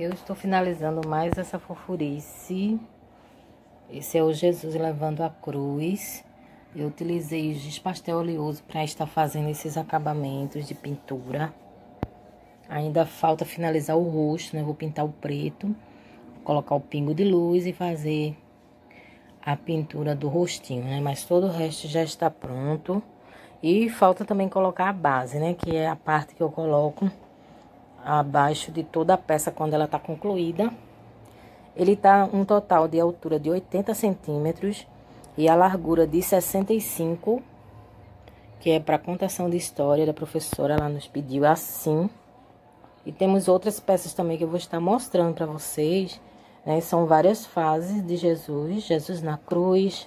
Eu estou finalizando mais essa fofurice. Esse é o Jesus levando a cruz. Eu utilizei giz pastel oleoso para estar fazendo esses acabamentos de pintura. Ainda falta finalizar o rosto, né? Vou pintar o preto, colocar o pingo de luz e fazer a pintura do rostinho, né? Mas todo o resto já está pronto. E falta também colocar a base, né? Que é a parte que eu coloco abaixo de toda a peça quando ela tá concluída. Ele tá um total de altura de 80 centímetros e a largura de 65, que é para contação de história da professora, ela nos pediu assim. E temos outras peças também que eu vou estar mostrando para vocês, né? São várias fases de Jesus, Jesus na cruz,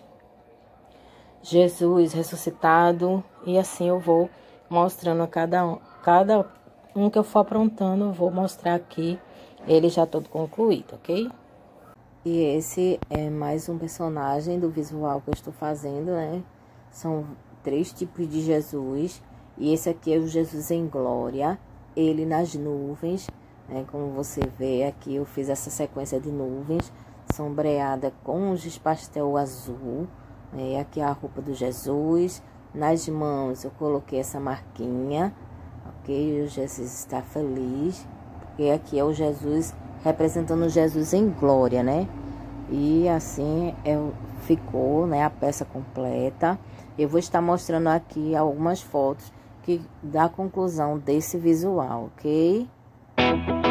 Jesus ressuscitado, e assim eu vou mostrando a cada um que eu for aprontando, eu vou mostrar aqui ele já todo concluído, ok? E esse é mais um personagem do visual que eu estou fazendo, né? São 3 tipos de Jesus. E esse aqui é o Jesus em glória, ele nas nuvens, né? Como você vê aqui, eu fiz essa sequência de nuvens, sombreada com giz pastel azul, né? E aqui a roupa do Jesus. Nas mãos eu coloquei essa marquinha, ok? O Jesus está feliz, porque aqui é o Jesus representando Jesus em glória, né? E assim ficou, né, a peça completa. Eu vou estar mostrando aqui algumas fotos da conclusão desse visual, ok?